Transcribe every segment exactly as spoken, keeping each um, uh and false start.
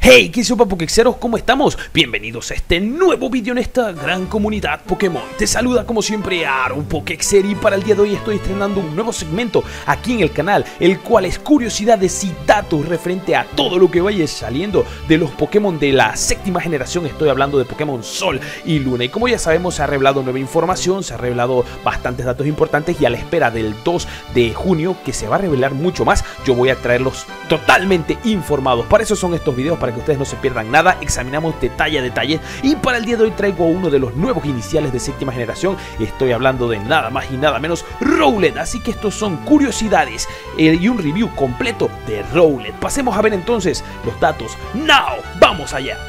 Hey, ¿qué sopa Pokexeros? ¿Cómo estamos? Bienvenidos a este nuevo vídeo en esta gran comunidad Pokémon. Te saluda como siempre Aaron Pokexer y para el día de hoy estoy estrenando un nuevo segmento aquí en el canal, el cual es curiosidades y datos referente a todo lo que vaya saliendo de los Pokémon de la séptima generación. Estoy hablando de Pokémon Sol y Luna, y como ya sabemos se ha revelado nueva información, se ha revelado bastantes datos importantes, y a la espera del dos de junio que se va a revelar mucho más, yo voy a traerlos totalmente informados. Para eso son estos videos, para que ustedes no se pierdan nada. Examinamos detalle a detalle, y para el día de hoy traigo a uno de los nuevos iniciales de séptima generación. Estoy hablando de nada más y nada menos Rowlet, así que estos son curiosidades eh, y un review completo de Rowlet. Pasemos a ver entonces los datos. ¡Now! ¡Vamos allá!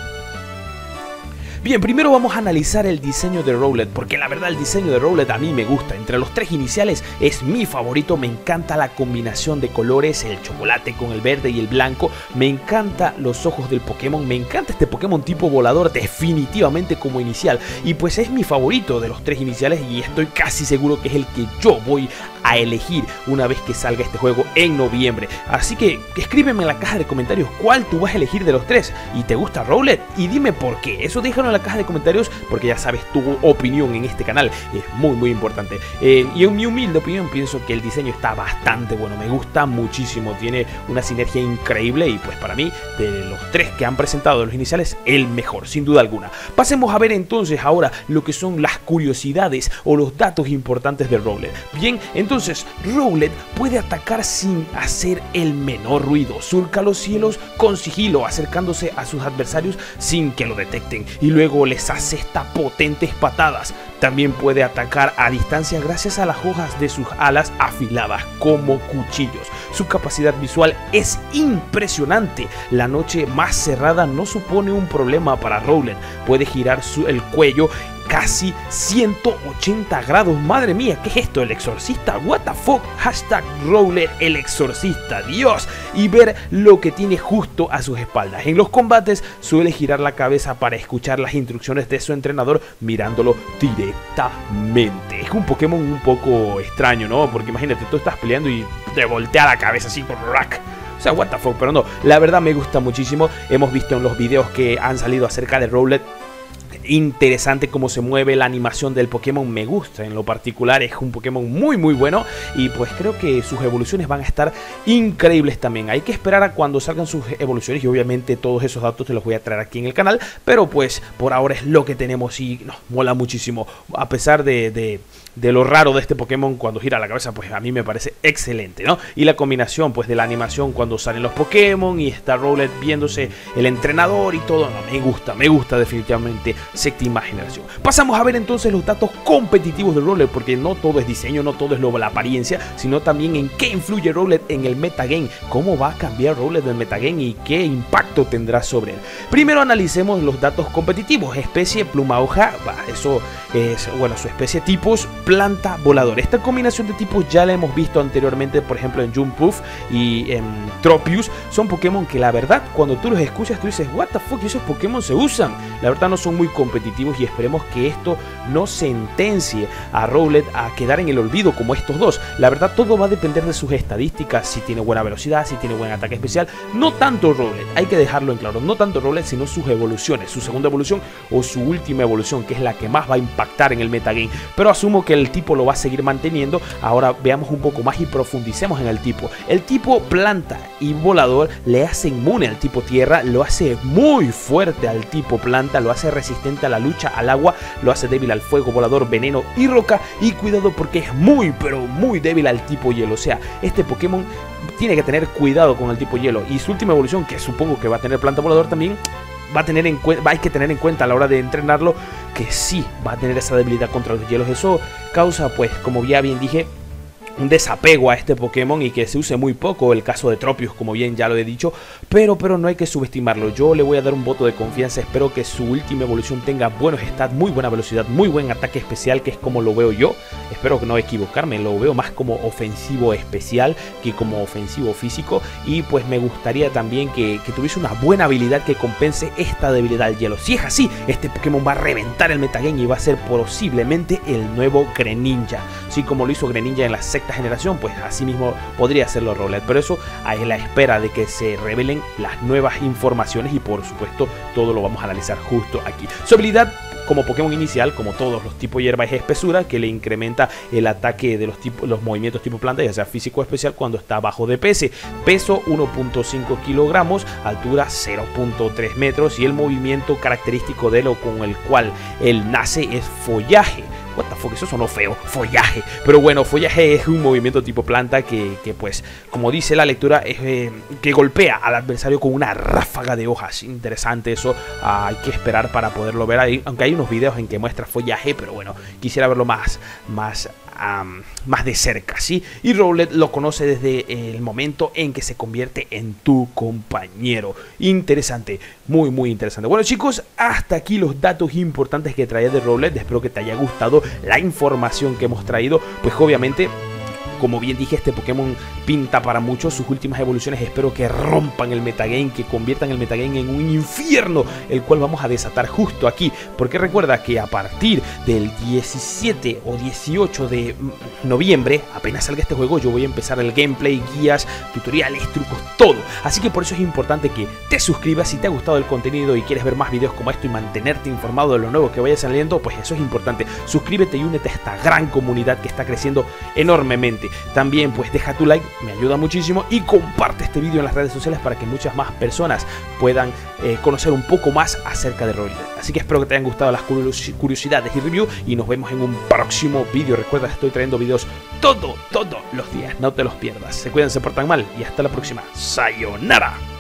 Bien, primero vamos a analizar el diseño de Rowlet, porque la verdad el diseño de Rowlet a mí me gusta. Entre los tres iniciales es mi favorito. Me encanta la combinación de colores, el chocolate con el verde y el blanco. Me encanta los ojos del Pokémon. Me encanta este Pokémon tipo volador definitivamente como inicial. Y pues es mi favorito de los tres iniciales, y estoy casi seguro que es el que yo voy a elegir una vez que salga este juego en noviembre. Así que escríbeme en la caja de comentarios cuál tú vas a elegir de los tres. ¿Y te gusta Rowlet? Y dime por qué. Eso déjalo en la caja de comentarios, porque ya sabes, tu opinión en este canal es muy muy importante. Eh, y en mi humilde opinión pienso que el diseño está bastante bueno. Me gusta muchísimo. Tiene una sinergia increíble, y pues para mí, de los tres que han presentado de los iniciales, el mejor, sin duda alguna. Pasemos a ver entonces ahora lo que son las curiosidades o los datos importantes de Rowlet. Bien, entonces Rowlet puede atacar sin hacer el menor ruido. Surca los cielos con sigilo, acercándose a sus adversarios sin que lo detecten, y luego les hace estas potentes patadas. También puede atacar a distancia gracias a las hojas de sus alas afiladas como cuchillos. Su capacidad visual es impresionante. La noche más cerrada no supone un problema para Rowlet. Puede girar su, el cuello casi ciento ochenta grados. Madre mía, ¿qué es esto? ¿El exorcista? What the fuck? Hashtag Rowlet el exorcista, Dios. Y ver lo que tiene justo a sus espaldas. En los combates suele girar la cabeza para escuchar las instrucciones de su entrenador mirándolo directamente. Es un Pokémon un poco extraño, ¿no? Porque imagínate, tú estás peleando y te voltea la cabeza así por rack. O sea, what the fuck, pero no, la verdad me gusta muchísimo. Hemos visto en los videos que han salido acerca de Rowlet, interesante cómo se mueve, la animación del Pokémon me gusta en lo particular, es un Pokémon muy muy bueno, y pues creo que sus evoluciones van a estar increíbles también. Hay que esperar a cuando salgan sus evoluciones, y obviamente todos esos datos te los voy a traer aquí en el canal, pero pues por ahora es lo que tenemos y nos mola muchísimo. A pesar de, de, de lo raro de este Pokémon cuando gira la cabeza, pues a mí me parece excelente, ¿no? Y la combinación pues de la animación cuando salen los Pokémon y está Rowlet viéndose el entrenador y todo, no, me gusta, me gusta definitivamente séptima generación. Pasamos a ver entonces los datos competitivos de Rowlet, porque no todo es diseño, no todo es lo, la apariencia, sino también en qué influye Rowlet en el metagame, cómo va a cambiar Rowlet del metagame y qué impacto tendrá sobre él. Primero analicemos los datos competitivos. Especie pluma hoja, eso es, bueno, su especie tipos planta volador. Esta combinación de tipos ya la hemos visto anteriormente, por ejemplo en Jumpluff y en Tropius. Son Pokémon que la verdad cuando tú los escuchas tú dices what the fuck, esos Pokémon se usan. La verdad no son muy competitivos, y esperemos que esto no sentencie a Rowlet a quedar en el olvido como estos dos. La verdad todo va a depender de sus estadísticas, si tiene buena velocidad, si tiene buen ataque especial. No tanto Rowlet, hay que dejarlo en claro, no tanto Rowlet, sino sus evoluciones, su segunda evolución o su última evolución, que es la que más va a impactar en el metagame. Pero asumo que el tipo lo va a seguir manteniendo. Ahora veamos un poco más y profundicemos en el tipo. El tipo planta y volador le hace inmune al tipo tierra, lo hace muy fuerte al tipo planta, lo hace resistente a la lucha al agua, lo hace débil al fuego, volador, veneno y roca, y cuidado porque es muy pero muy débil al tipo hielo. O sea, este Pokémon tiene que tener cuidado con el tipo hielo, y su última evolución, que supongo que va a tener planta volador también, va a tener en cuenta, hay que tener en cuenta a la hora de entrenarlo que sí va a tener esa debilidad contra los hielos. Eso causa, pues como ya bien dije, un desapego a este Pokémon, y que se use muy poco. El caso de Tropius, como bien ya lo he dicho, pero, pero no hay que subestimarlo. Yo le voy a dar un voto de confianza. Espero que su última evolución tenga buenos stats, muy buena velocidad, muy buen ataque especial, que es como lo veo yo. Espero que no equivocarme, lo veo más como ofensivo especial que como ofensivo físico, y pues me gustaría también que, que tuviese una buena habilidad que compense esta debilidad al hielo. Si es así, este Pokémon va a reventar el metagame y va a ser posiblemente el nuevo Greninja. sí, como lo hizo Greninja en la sexta generación, pues así mismo podría hacerlo Rowlet, pero eso a la espera de que se revelen las nuevas informaciones y por supuesto todo lo vamos a analizar justo aquí. Su habilidad como Pokémon inicial, como todos los tipos hierba, es espesura, que le incrementa el ataque de los, tipos, los movimientos tipo planta, ya sea físico o especial, cuando está bajo D P S. Peso uno punto cinco kilogramos, altura cero punto tres metros y el movimiento característico de lo con el cual él nace es follaje. What the fuck, eso sonó feo, follaje. Pero bueno, follaje es un movimiento tipo planta que, que pues, como dice la lectura, es eh, que golpea al adversario con una ráfaga de hojas. Interesante eso, ah, hay que esperar para poderlo ver ahí. Aunque hay unos videos en que muestra follaje, pero bueno, quisiera verlo más, más, um, más de cerca, ¿sí? Y Rowlet lo conoce desde el momento en que se convierte en tu compañero. Interesante, muy, muy interesante. Bueno, chicos, hasta aquí los datos importantes que traía de Rowlet. Espero que te haya gustado la información que hemos traído. Pues obviamente, como bien dije, este Pokémon pinta para muchos. Sus últimas evoluciones espero que rompan el metagame, que conviertan el metagame en un infierno, el cual vamos a desatar justo aquí. Porque recuerda que a partir del diecisiete o dieciocho de noviembre, apenas salga este juego, yo voy a empezar el gameplay, guías, tutoriales, trucos, todo. Así que por eso es importante que te suscribas si te ha gustado el contenido y quieres ver más videos como esto y mantenerte informado de lo nuevo que vaya saliendo. Pues eso es importante. Suscríbete y únete a esta gran comunidad que está creciendo enormemente. También pues deja tu like, me ayuda muchísimo, y comparte este vídeo en las redes sociales para que muchas más personas puedan eh, conocer un poco más acerca de Rowlet. Así que espero que te hayan gustado las curiosidades y review y nos vemos en un próximo vídeo. Recuerda que estoy trayendo vídeos todo, todos los días, no te los pierdas. Se cuidan, se portan mal y hasta la próxima. Sayonara.